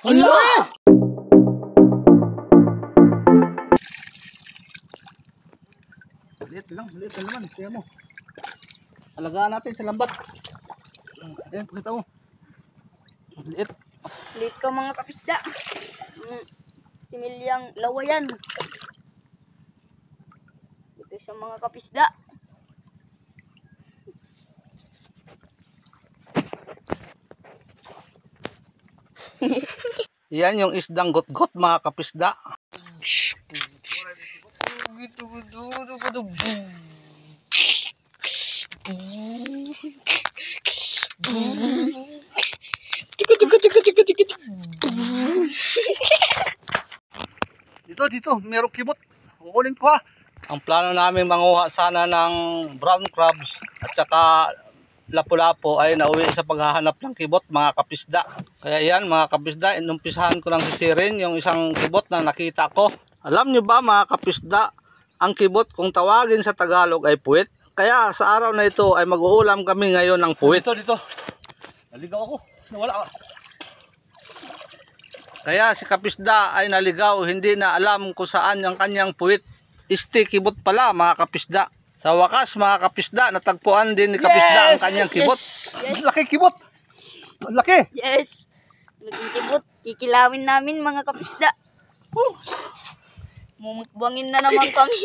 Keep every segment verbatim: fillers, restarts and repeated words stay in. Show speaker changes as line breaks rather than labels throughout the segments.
Hala! Liit lang, liit lang naman. Kaya mo. Alagaan natin sa lambat. Ayan, pakita mo. Liit.
Liit ka mga kapisda. Mm, Similyang lawayan. Ito siya mga kapisda.
Yan yung isdang got-got mga kapisda. Dito, dito, merong kibot. Kukunin ko ha. Ang plano namin manguha sana ng brown crabs at saka lapu-lapu ay nauwi sa paghahanap ng kibot mga kapisda. Kaya yan mga kapisda, inumpisahan ko lang sisirin yung isang kibot na nakita ko. Alam nyo ba mga kapisda, ang kibot kung tawagin sa Tagalog ay puwit. Kaya sa araw na ito ay mag-uulam kami ngayon ng puwit. Dito, dito. Naligaw ako. Nawala ka. Kaya si kapisda ay naligaw, hindi na alam kung saan ang kanyang puwit. Isti kibot pala mga kapisda. Sa wakas mga kapisda, natagpuan din ni kapisda yes! ang kanyang kibot.
Yes! Yes!
Laki kibot! Laki!
Yes! Naging kibot. Kikilawin namin mga kapisda.
Oh.
Mumukbangin na naman kami.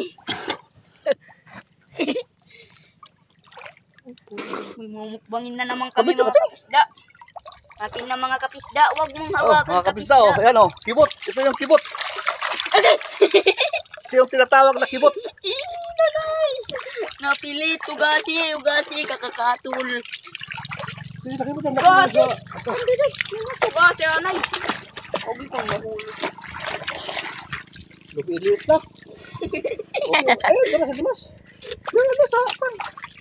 Mumukbangin na naman kami mga kapisda. Atin na mga kapisda, wag mong hawakan
oh, mga kapisda. Oh, ayan oh, kibot. Ito yung kibot. Ito yung tinatawag na kibot.
Inanay! Napilit, ugasi, ugasi, kakakatul.
Sige, nakibot ang
Ugasi!
nakibot.
Ugasi, anay. Huwag kang mahulog.
Lupilit na. Ayun, dala sa dumas. Dala sa akin.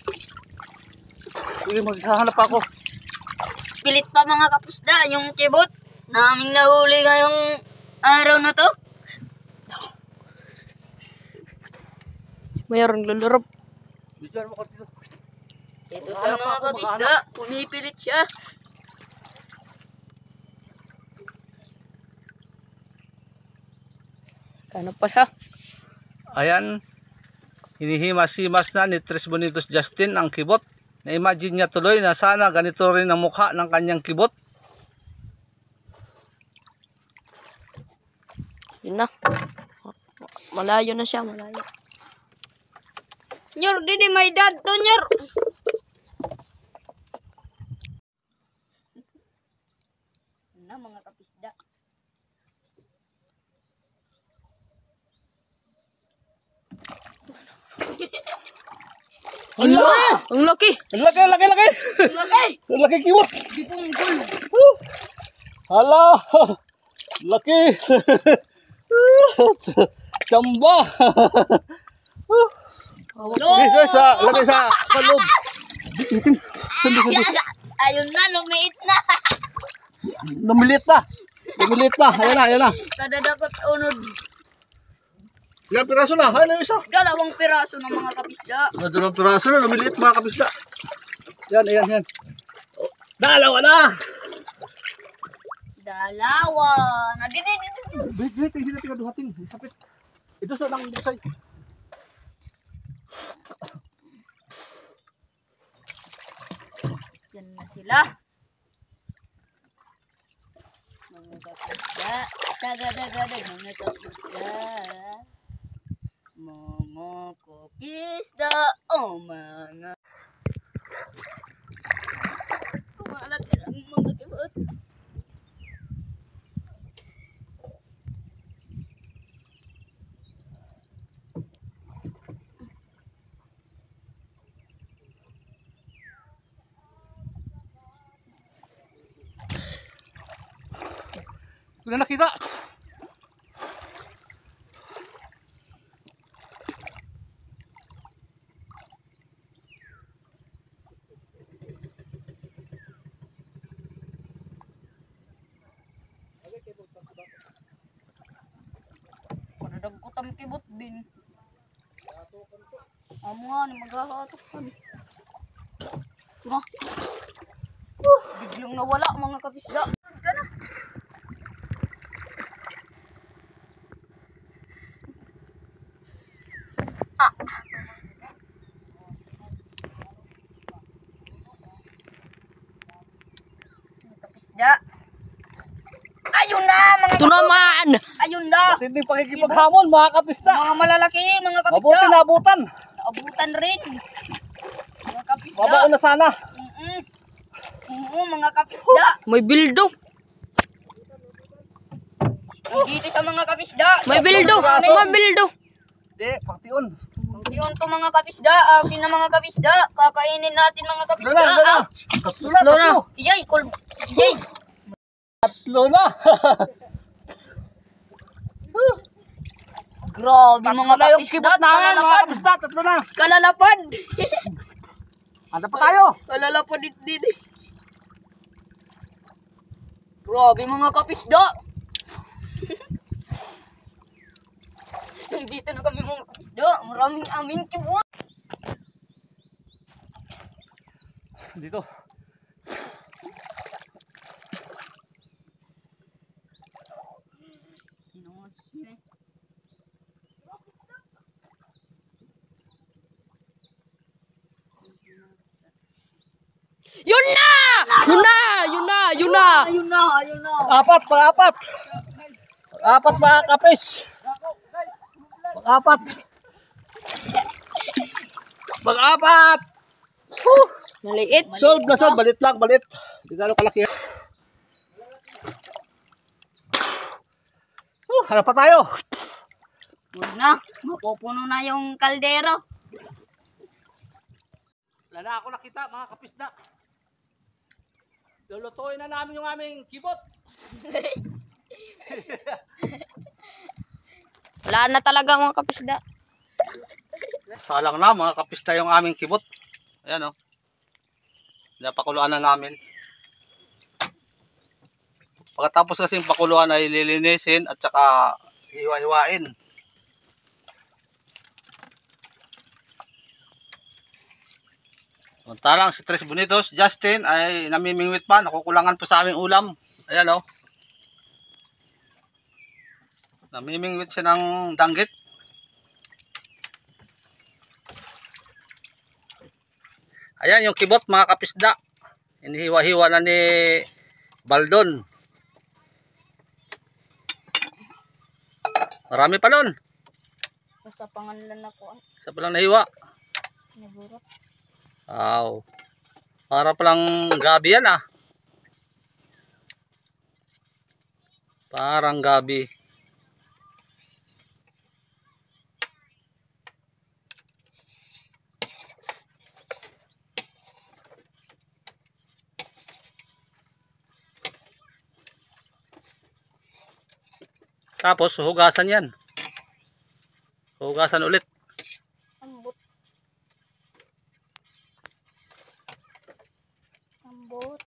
Sige, maghahanap ako.
Pilit pa mga kapisda, yung kibot naming nahuli ngayong araw na to. Mayroong lulurop.
Bicara mo ko dito.
Ito sa mga kapisda, pumipilit siya. Ano pa siya?
Ayan, hinihimas-himas na ni Tres Bonitos Justin ang kibot. Na-imagine niya tuloy na sana ganito rin ang mukha ng kanyang kibot.
Yun na. Malayo na siya, malayo. Nyor, didi may dad to, Nyor. Yun na mga kapisda.
Hala!
Ang laki!
Ang laki, laki, laki!
Ang laki!
Ang laki kibot!
Di punggol.
Hala! Laki! Chamba! Lagay sa, lagay sa kaloob. Bitin. Sandi, sandi.
Ayun na, lumiit na.
Lumilit na. Lumilit na. Ayan na, ayan na.
Kadadakot unod.
Ilang piraso na. Ayan na isa.
Dalawang piraso ng mga kapisda.
Dalawang piraso na. Lumilit mga kapisda. Yan, ayan, ayan. Dalawa na.
Dalawa. Nadidi, didi.
Bilit, bilit. Hindi natin kaduhatin. Isapit. Ito sa lang busay.
Yan na sila. Mga kapisda. Daga-daga-dag mga kapisda. Mga kapisda. Oh, mga. Kumalat ang mga kibot.
Kung na nakita.
Panadagkot ang kibot din. Amo nga ni maghahatok kami. Tuna. Uh, biglang nawala mga kapisda. Gana. kapisda. Ayun na, mga
Ito naman!
Ayun na.
Matinding pakikipaghamon, mga kapisda.
Mga malalaki, mga kapisda.
Mabuti nabutan.
Abutan rin. Mga kapisda.
Mabaon na sana.
Mm-mm. Oo, mga kapisda.
May bildo.
Nandito sa mga kapisda.
May bildo. May bildo.
Hindi, paktion.
Yun to mga kapisda. Akin na mga kapisda. Kakainin natin mga kapisda.
Dala, dala.
Ah,
Tatlo na,
Tatlo na.
tatlo.
Yay, kul... Yay.
Tatlo na.
Grabe mga
Tatlo na yung
kapisda.
kibot namin, mga
Kalalapan.
kapisda. Tatlo na.
Kalalapan.
Anda pa tayo.
Kalalapan dit dit. Grabe mga kapisda. Nandito na kami mga kapisda. Maraming aming kibot.
Dito.
Yun na! Yun na! Yun na! Yun na!
Ayun na, ayun na.
Apat, pang-apat. Pang-apat, mga kapis. Pang-apat. Pang-apat. Whew.
Maliit.
Solve na solve. Balit lang, balit. Hindi gano'ng kalaki. Uh, hanap pa tayo.
Huwag na. Mapupuno na yung kaldero.
Wala na ako nakita, mga kapisda. Lulutuin na namin yung aming kibot.
Wala na talaga mga kapisda.
Salang na, mga kapisda, yung aming kibot. Ayan, oh. Napakuluan na namin. Pagkatapos kasi yung pakuluan ay lilinisin at saka hiwa-hiwain. Samantalang si Tres Bonitos, Justin ay namimingwit pa, nakukulangan pa sa aming ulam. Ayan, oh. Namimingwit siya ng danggit. Ayan yung kibot, mga kapisda. Inihiwa-hiwa na ni Baldon. Marami pa nun.
Basta pangalan ako.
Isa pa lang nahiwa.
Naburot.
Wow. Para palang gabi yan, ah. Parang gabi. Tapos hugasan yan. Hugasan ulit.
Ambot. Ambot.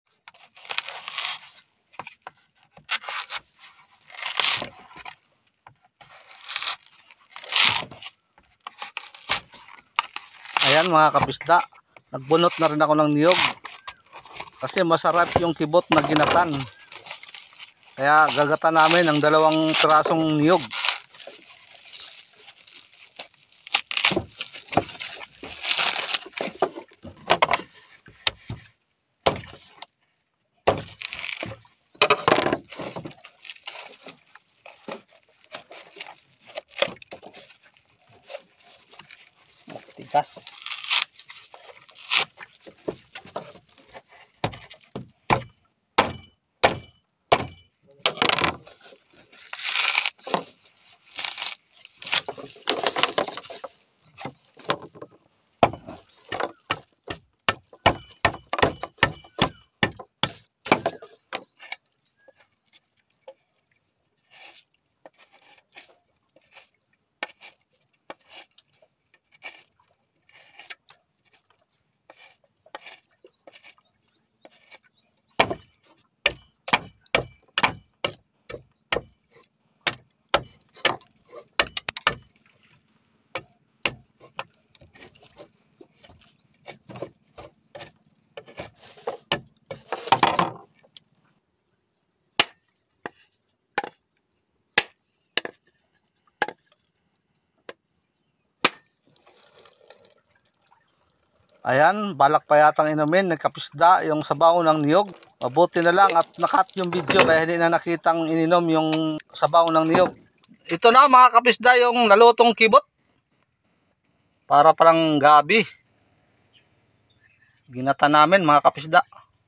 Ayan mga kapisda, nagbunot na rin ako ng niyog. Kasi masarap yung kibot na ginatan. Kaya gagatan namin ang dalawang pirasong niyog. Tigas. Ayan, balak pa yatang inumin, nagkapisda yung sabaw ng niyog. Mabuti na lang at nakat yung video kaya hindi na nakitang ininom yung sabaw ng niyog. Ito na mga kapisda yung nalutong kibot. Para parang gabi. Ginata namin mga kapisda.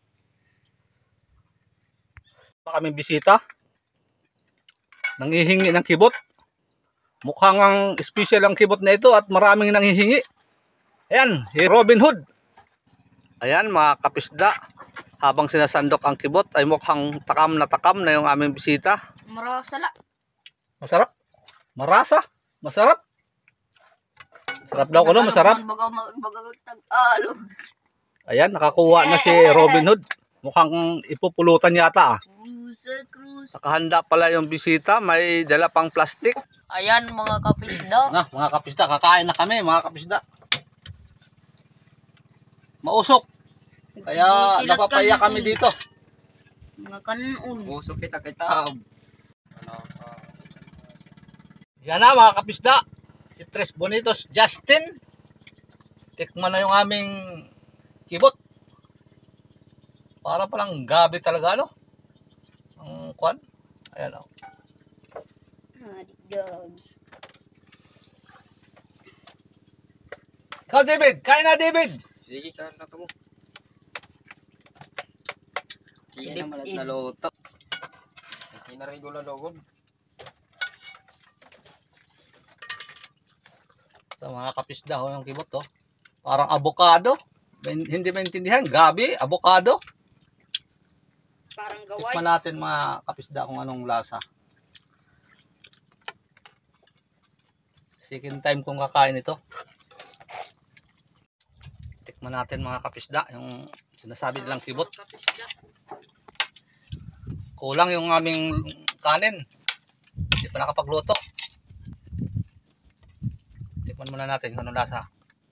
Pa kami bisita. Nanghihingi ng kibot. Mukhang ang special ang kibot na ito at maraming nanghihingi. Ayan, si Robin Hood. Ayan mga kapisda. Habang sinasandok ang kibot ay mukhang takam na takam na yung aming bisita.
Marasala.
Masarap. Marasa. Masarap. Masarap daw ko no, masarap.
Baga, baga, tag-alo.
Ayan, nakakuha na si Robin Hood. Mukhang ipupulutan yata ah.
Cruise, cruise.
Nakahanda pala yung bisita, may dala pang plastic.
Ayan mga kapisda.
Na, mga kapisda, kakain na kami mga kapisda. Mausok. Kaya
Tilat
napapaya
ka
kami
nun.
dito.
Mga kanon.
Puso kita kita.
Yan na mga kapisda. Si Tres Bonitos Justin. Tikman na yung aming kibot. Para palang gabi talaga no. Ang kwan. Ayan o.
Dog.
Ikaw David, kain na David.
Sige ka na to mo. Hindi na malat na loto. Hindi na rin gula logod.
Sa mga kapisda ho yung kibot to. Parang avocado. Hindi maintindihan. Gabi, avocado.
Parang gaway.
Tikman natin mga kapisda kung anong lasa. Second time kong kakain ito. Tikman natin mga kapisda yung sinasabi nilang kibot. Kulang yung aming kanin. Hindi pa nakapagluto. Tikman muna natin kung anong lasa.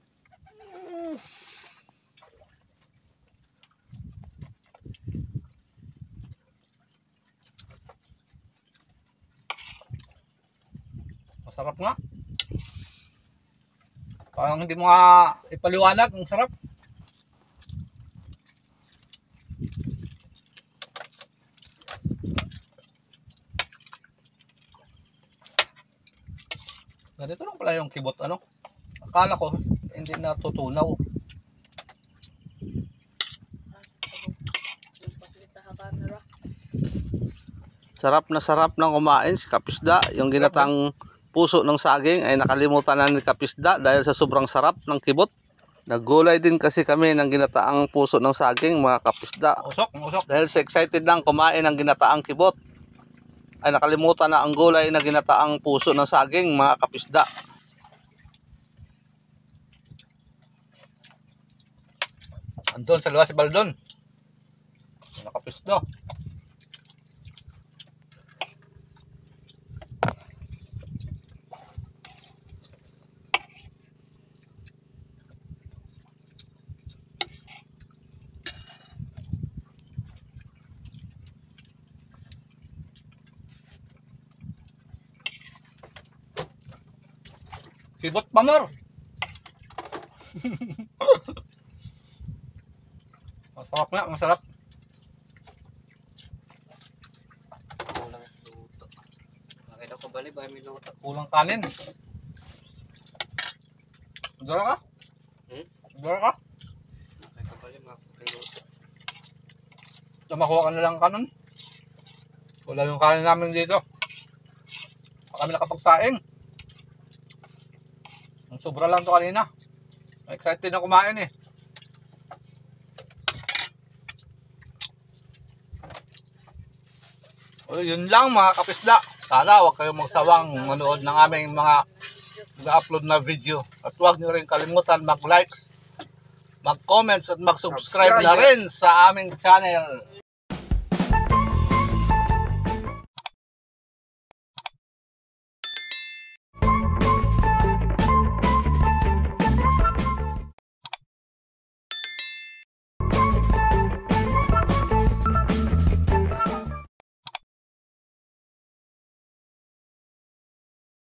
Masarap nga. Parang hindi mo nga ipaliwanag. Ang sarap. Ganito lang pala yung kibot. Ano? Akala ko hindi natutunaw. Sarap na sarap ng kumain si Kapisda. Yung ginatang puso ng saging ay nakalimutan na ni Kapisda dahil sa sobrang sarap ng kibot. Naggulay din kasi kami ng ginataang puso ng saging mga Kapisda. Usok, usok. Dahil sa excited lang kumain ng ginataang kibot ay nakalimutan na ang gulay na ginataang puso ng saging mga Kapisda. Andun sa luwas si Baldon. Mga Kapisda. Kibot pamor. Masarap nga, masarap.
Kulang luto. Makita ko bali ba may luto.
Kulang kanin. Dora ka?
Hmm?
Dora ka?
Makita ko bali may luto.
So, makuha ka na lang kanon. Wala yung kanin namin dito. Pa kami nakapagsaing. Ang sobra lang to kanina. Excited na kumain eh. O yun lang mga kapisda. Sana huwag kayong magsawang manood ng aming mga nag-upload na video. At huwag nyo rin kalimutan mag-like, mag-comments at mag-subscribe na rin sa aming channel.